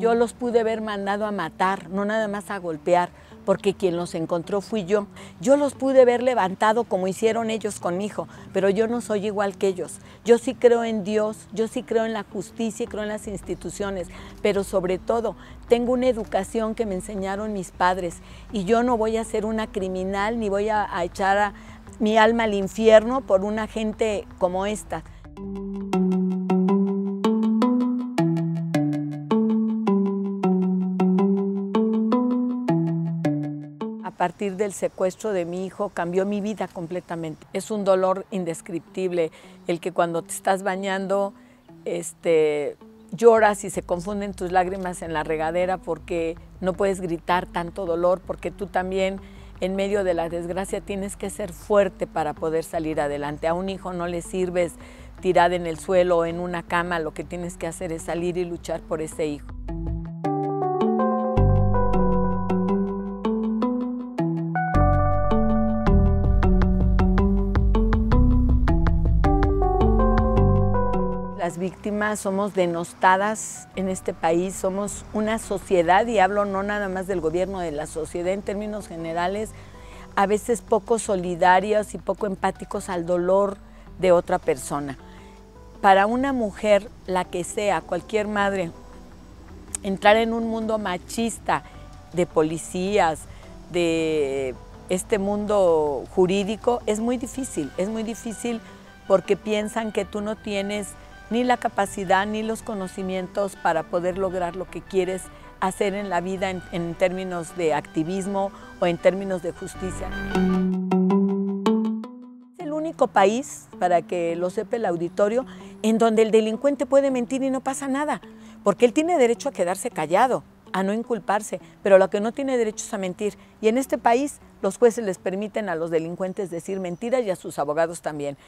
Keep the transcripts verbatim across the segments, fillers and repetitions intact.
Yo los pude haber mandado a matar, no nada más a golpear, porque quien los encontró fui yo. Yo los pude haber levantado como hicieron ellos con mi hijo, pero yo no soy igual que ellos. Yo sí creo en Dios, yo sí creo en la justicia y creo en las instituciones, pero sobre todo tengo una educación que me enseñaron mis padres y yo no voy a ser una criminal ni voy a, a echar a, mi alma al infierno por una gente como esta. A partir del secuestro de mi hijo cambió mi vida completamente. Es un dolor indescriptible el que cuando te estás bañando este, lloras y se confunden tus lágrimas en la regadera porque no puedes gritar tanto dolor, porque tú también en medio de la desgracia tienes que ser fuerte para poder salir adelante. A un hijo no le sirves tirada en el suelo o en una cama, lo que tienes que hacer es salir y luchar por ese hijo. Las víctimas somos denostadas en este país, somos una sociedad, y hablo no nada más del gobierno, de la sociedad en términos generales, a veces poco solidarios y poco empáticos al dolor de otra persona. Para una mujer, la que sea, cualquier madre, entrar en un mundo machista de policías, de este mundo jurídico, es muy difícil, es muy difícil porque piensan que tú no tienes ni la capacidad ni los conocimientos para poder lograr lo que quieres hacer en la vida en, en términos de activismo o en términos de justicia. Es el único país, para que lo sepa el auditorio, en donde el delincuente puede mentir y no pasa nada, porque él tiene derecho a quedarse callado, a no inculparse, pero lo que no tiene derecho es a mentir. Y en este país los jueces les permiten a los delincuentes decir mentiras y a sus abogados también.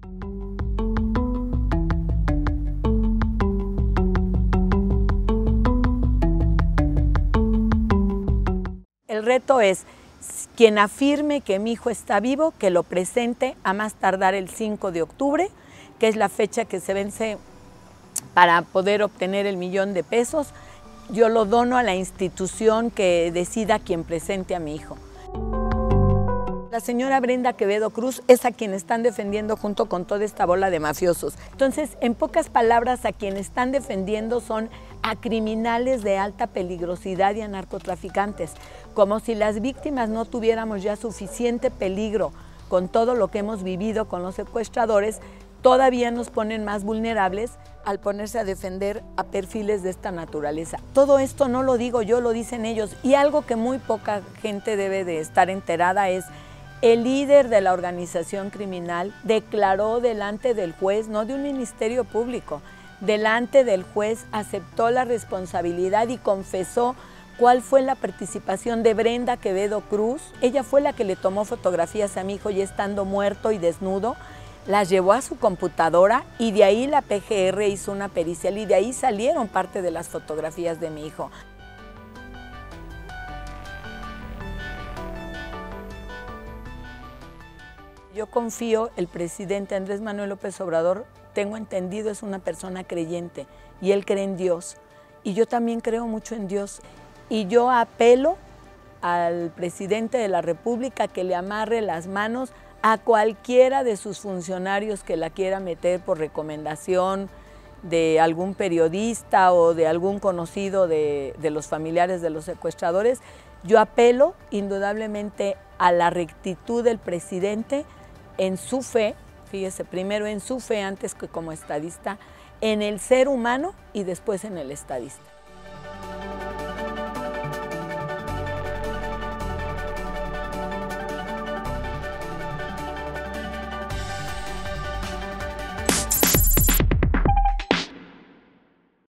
El reto es, quien afirme que mi hijo está vivo, que lo presente a más tardar el cinco de octubre, que es la fecha que se vence para poder obtener el millón de pesos. Yo lo dono a la institución que decida quien presente a mi hijo. La señora Brenda Quevedo Cruz es a quien están defendiendo junto con toda esta bola de mafiosos. Entonces, en pocas palabras, a quien están defendiendo son a criminales de alta peligrosidad y a narcotraficantes, como si las víctimas no tuviéramos ya suficiente peligro con todo lo que hemos vivido con los secuestradores. Todavía nos ponen más vulnerables al ponerse a defender a perfiles de esta naturaleza. Todo esto no lo digo yo, lo dicen ellos, y algo que muy poca gente debe de estar enterada es: el líder de la organización criminal declaró delante del juez, no de un ministerio público, delante del juez aceptó la responsabilidad y confesó cuál fue la participación de Brenda Quevedo Cruz. Ella fue la que le tomó fotografías a mi hijo ya estando muerto y desnudo, las llevó a su computadora y de ahí la P G R hizo una pericial y de ahí salieron parte de las fotografías de mi hijo. Yo confío, el presidente Andrés Manuel López Obrador, tengo entendido, es una persona creyente y él cree en Dios. Y yo también creo mucho en Dios. Y yo apelo al presidente de la República que le amarre las manos a cualquiera de sus funcionarios que la quiera meter por recomendación de algún periodista o de algún conocido de, de los familiares de los secuestradores. Yo apelo indudablemente a la rectitud del presidente en su fe, fíjese, primero en su fe antes que como estadista, en el ser humano y después en el estadista.